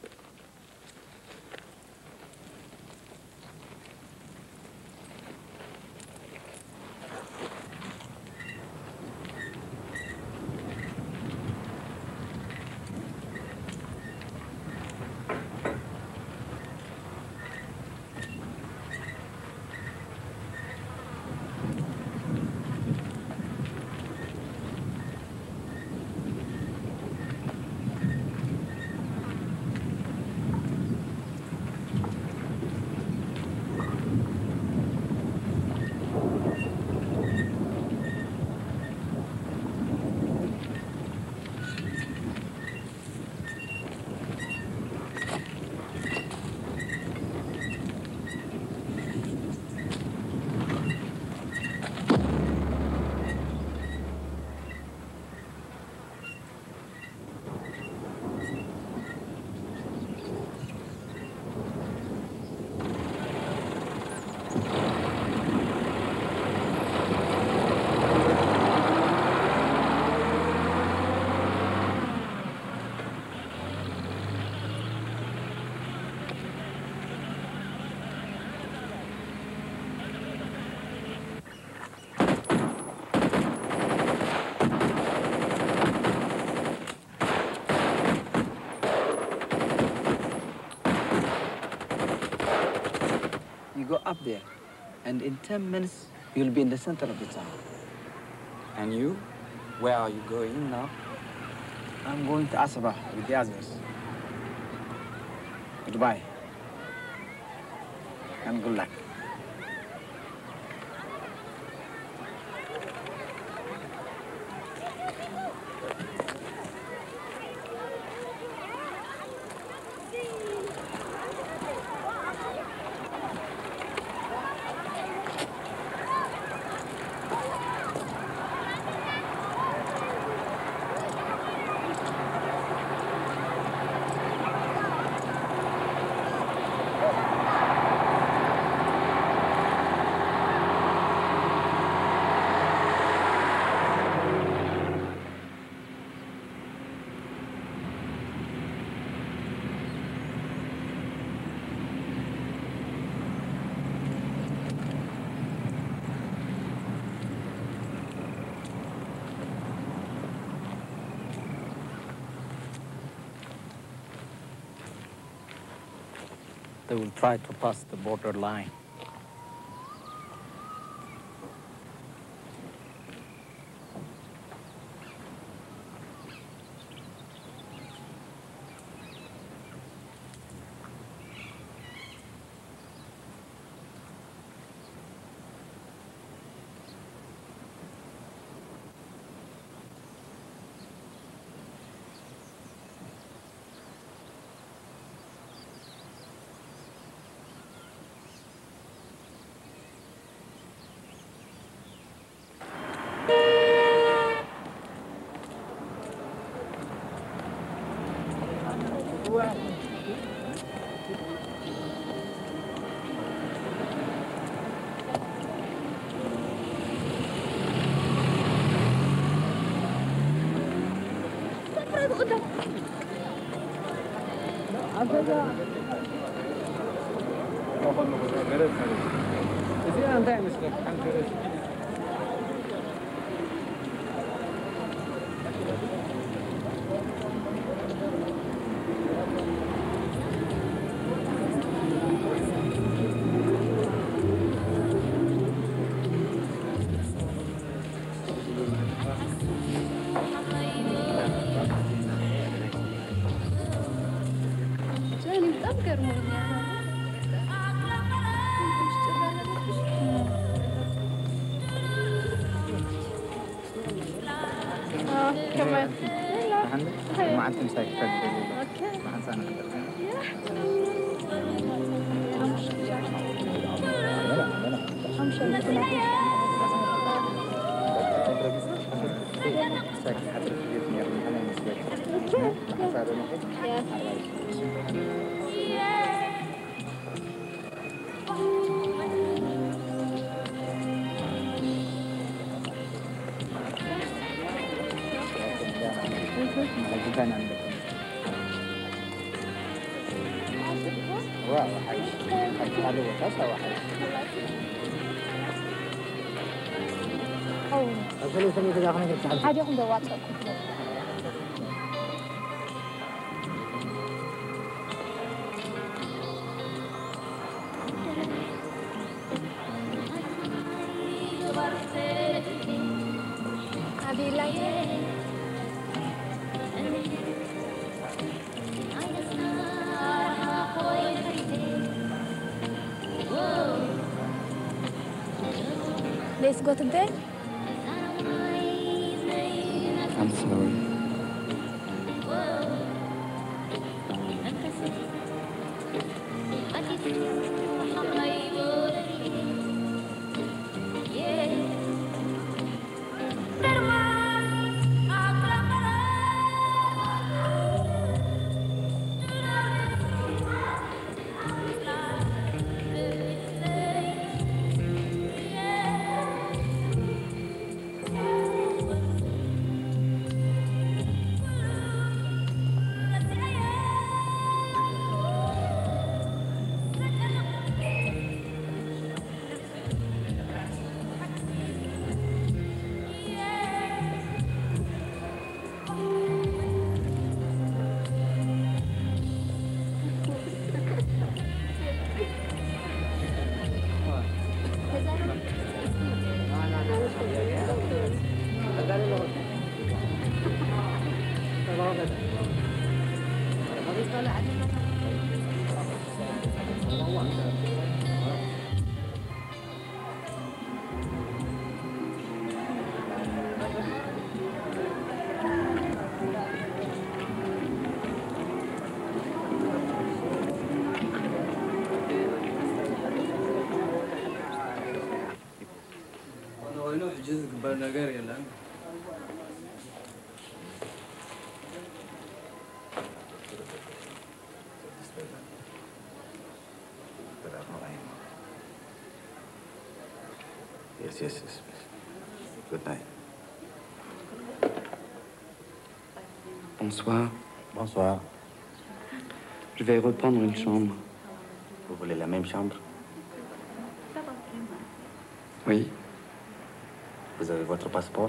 Speaker 13: Go up there, and in ten minutes, you'll be in the center of the town.
Speaker 4: And you? Where are you going now?
Speaker 13: I'm going to Asaba with the others. Goodbye. And good luck. They will try to pass the border line.
Speaker 10: عادي ياخد واتساب. Let's go to bed.
Speaker 4: I'm sorry.
Speaker 5: Yes, yes, yes. Good night.
Speaker 4: Bonsoir.
Speaker 5: Bonsoir.
Speaker 4: Je vais reprendre une chambre.
Speaker 5: Vous voulez la même chambre?
Speaker 4: Oui.
Speaker 5: Vous avez votre passeport?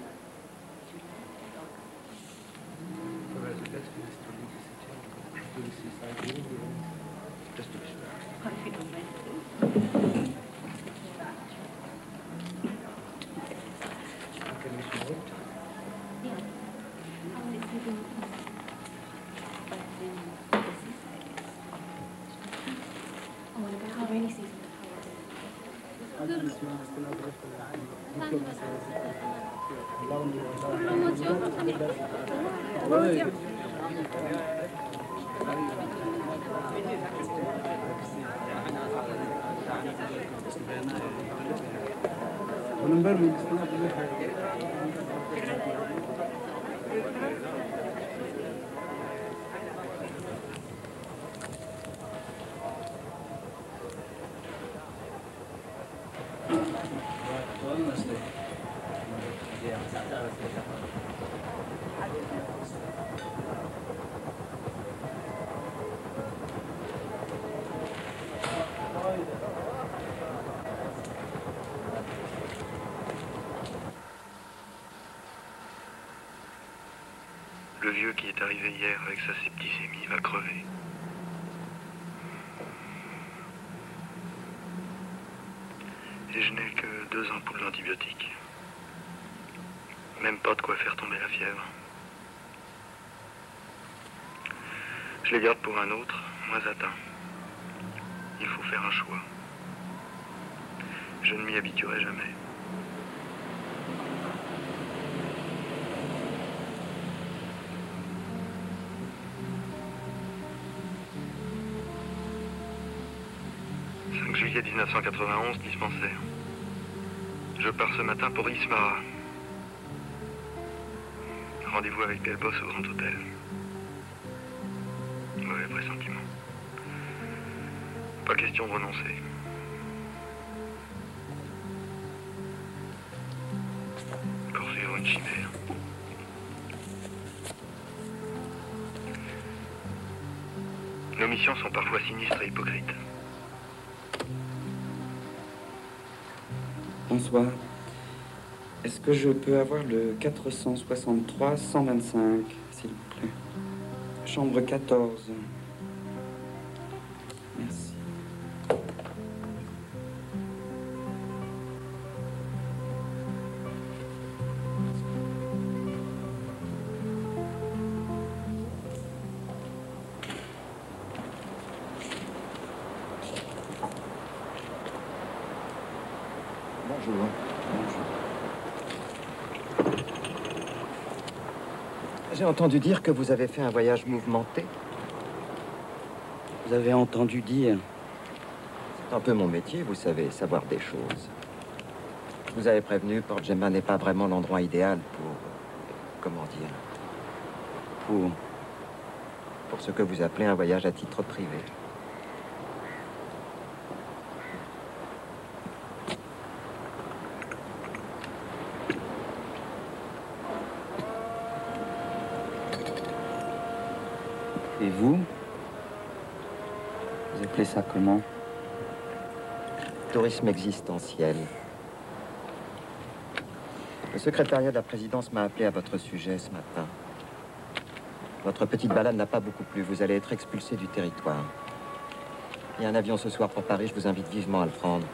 Speaker 16: Le vieux qui est arrivé hier avec sa septicémie va crever. Et je n'ai que deux ampoules d'antibiotiques. Même pas de quoi faire tomber la fièvre. Je les garde pour un autre, moins atteint. Il faut faire un choix. Je ne m'y habituerai jamais. cinq juillet mille neuf cent quatre-vingt-onze, dispensaire. Je pars ce matin pour Ismara. Rendez-vous avec Delbos au Grand Hôtel. Mauvais pressentiment. Pas question de renoncer. Poursuivre une chimère. Nos missions sont parfois sinistres et hypocrites.
Speaker 4: Bonsoir. Est-ce que je peux avoir le quatre cent soixante-trois cent vingt-cinq, s'il vous plaît? Chambre quatorze. Merci.
Speaker 7: Bonjour. J'ai entendu dire que vous avez fait un voyage mouvementé.
Speaker 4: Vous avez entendu dire?
Speaker 7: C'est un peu mon métier, vous savez, savoir des choses. Je vous avais prévenu, Port Djema n'est pas vraiment l'endroit idéal pour... comment dire? Pour... pour ce que vous appelez un voyage à titre privé.
Speaker 4: Et vous? Vous appelez ça comment?
Speaker 7: Tourisme existentiel. Le secrétariat de la présidence m'a appelé à votre sujet ce matin. Votre petite balade n'a pas beaucoup plu. Vous allez être expulsé du territoire. Il y a un avion ce soir pour Paris. Je vous invite vivement à le prendre.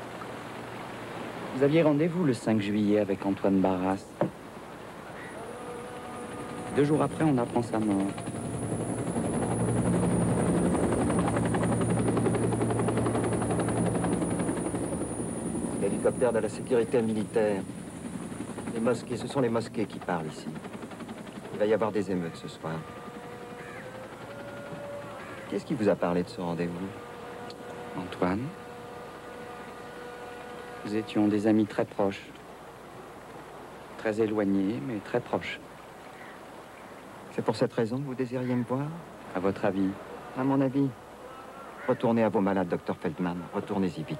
Speaker 4: Vous aviez rendez-vous le cinq juillet avec Antoine Barras. Deux jours après, on apprend sa mort.
Speaker 7: L'hélicoptère de la sécurité militaire. Les mosquées, ce sont les mosquées qui parlent ici. Il va y avoir des émeutes ce soir. Qu'est-ce qui vous a parlé de ce rendez-vous?
Speaker 4: Antoine. Nous étions des amis très proches. Très éloignés, mais très proches.
Speaker 7: C'est pour cette raison que vous désiriez me voir?
Speaker 4: À votre avis?
Speaker 7: À mon avis. Retournez à vos malades, docteur Feldman. Retournez-y vite.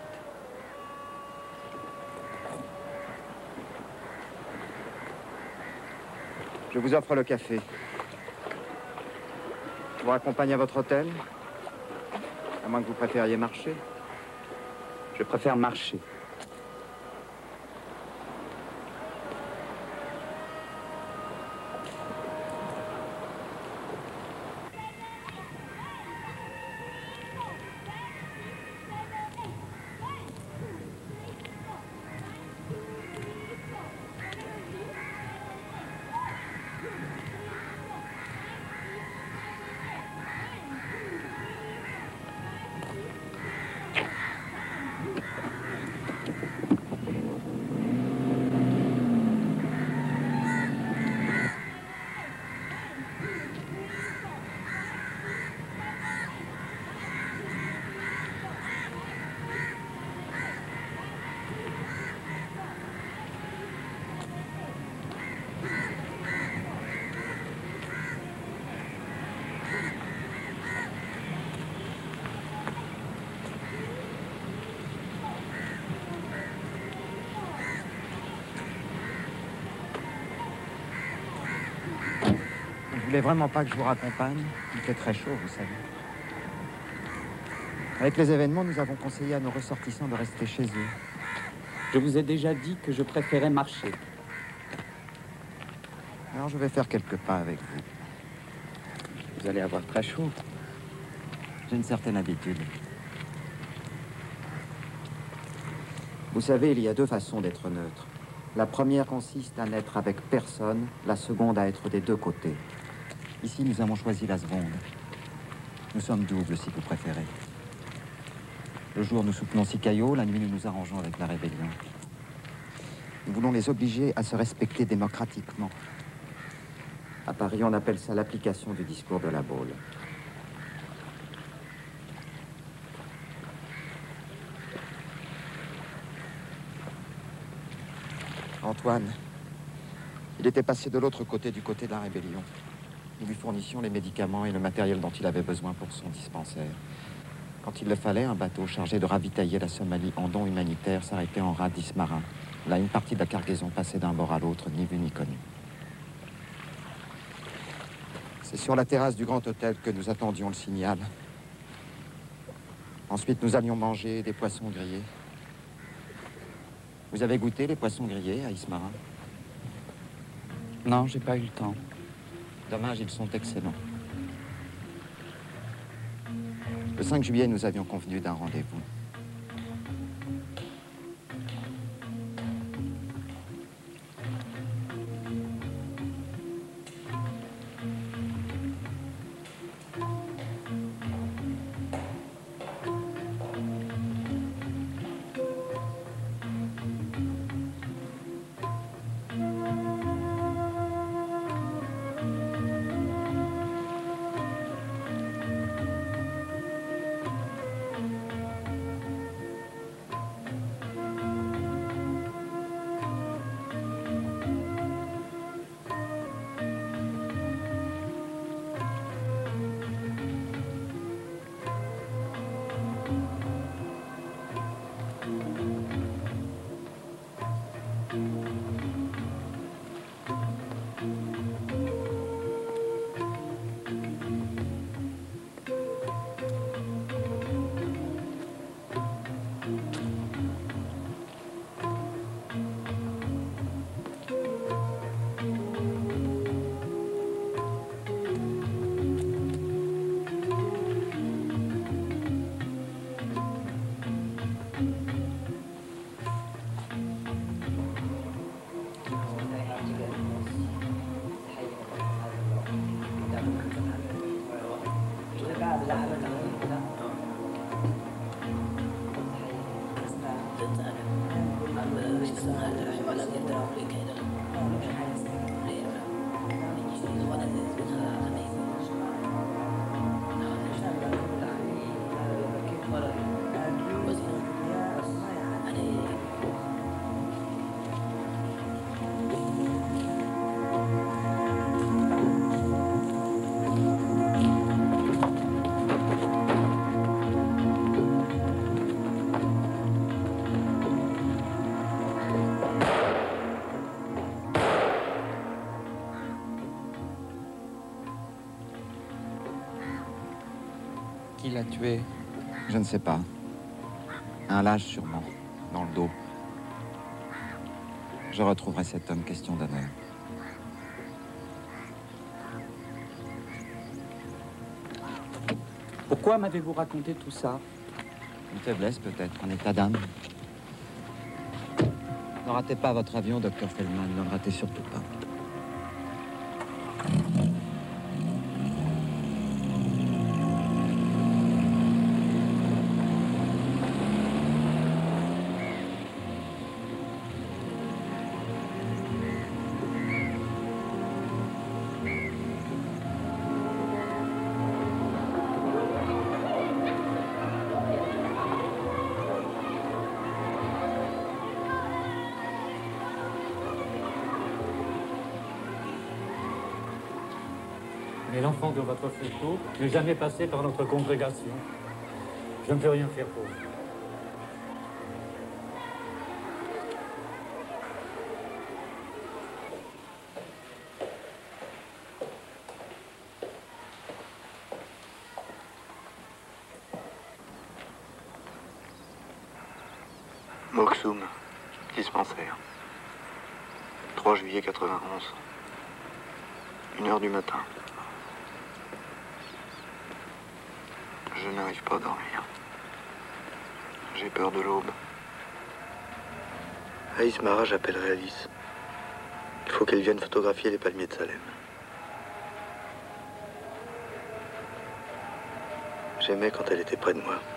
Speaker 7: Je vous offre le café. Je vous raccompagne à votre hôtel? À moins que vous préfériez marcher.
Speaker 4: Je préfère marcher.
Speaker 7: Vous voulez vraiment pas que je vous raccompagne? Il fait très chaud, vous savez. Avec les événements, nous avons conseillé à nos ressortissants de rester chez eux.
Speaker 4: Je vous ai déjà dit que je préférais marcher.
Speaker 7: Alors je vais faire quelques pas avec vous.
Speaker 4: Vous allez avoir très chaud.
Speaker 7: J'ai une certaine habitude. Vous savez, il y a deux façons d'être neutre. La première consiste à n'être avec personne, la seconde à être des deux côtés. Ici, nous avons choisi la seconde. Nous sommes doubles, si vous préférez. Le jour, nous soutenons Sikayo, la nuit, nous nous arrangeons avec la rébellion. Nous voulons les obliger à se respecter démocratiquement. À Paris, on appelle ça l'application du discours de la Baule. Antoine, il était passé de l'autre côté, du côté de la rébellion. Nous lui fournissions les médicaments et le matériel dont il avait besoin pour son dispensaire. Quand il le fallait, un bateau chargé de ravitailler la Somalie en dons humanitaires s'arrêtait en rade d'Ismarin. Là, une partie de la cargaison passait d'un bord à l'autre, ni vu ni connu. C'est sur la terrasse du grand hôtel que nous attendions le signal. Ensuite, nous allions manger des poissons grillés. Vous avez goûté les poissons grillés à Ismarin?
Speaker 4: Non, j'ai pas eu le temps.
Speaker 7: Dommage, ils sont excellents. Le cinq juillet, nous avions convenu d'un rendez-vous.
Speaker 4: Qui l'a tué?
Speaker 7: Je ne sais pas. Un lâche sûrement, dans le dos. Je retrouverai cet homme, question d'honneur.
Speaker 4: Pourquoi m'avez-vous raconté tout ça?
Speaker 7: Une faiblesse peut-être, un état d'âme. Ne ratez pas votre avion, docteur Feldman, ne le ratez surtout pas.
Speaker 17: Mais l'enfant de votre photo n'est jamais passé par notre congrégation. Je ne peux rien faire pour vous.
Speaker 6: Moksum, dispensaire. trois juillet quatre-vingt-onze. Une heure du matin. Je n'arrive pas à dormir. J'ai peur de l'aube. Aïs Mara, j'appellerai Alice. Il faut qu'elle vienne photographier les palmiers de Salem. J'aimais quand elle était près de moi.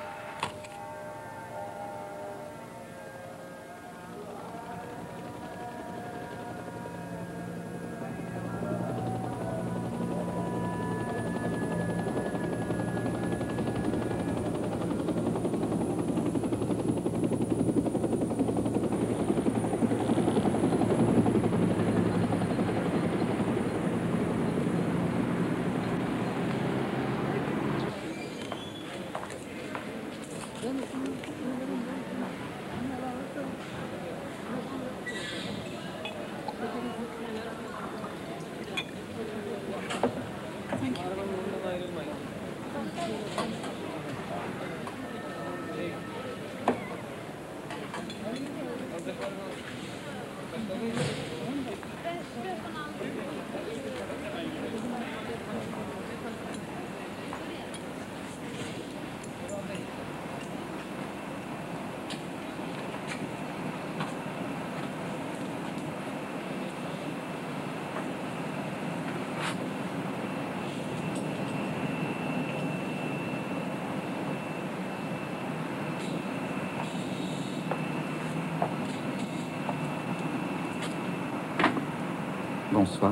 Speaker 4: Bonsoir.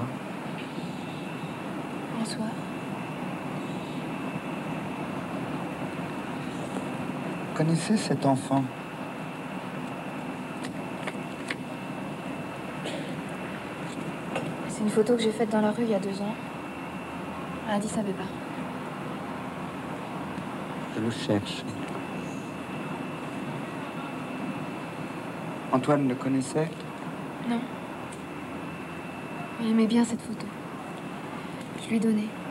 Speaker 10: Bonsoir.
Speaker 4: Vous connaissez cet enfant?
Speaker 10: C'est une photo que j'ai faite dans la rue il y a deux ans. À Addis Abeba.
Speaker 4: Je le cherche. Antoine le connaissait?
Speaker 10: Non. Il aimait bien cette photo. Je lui ai donné.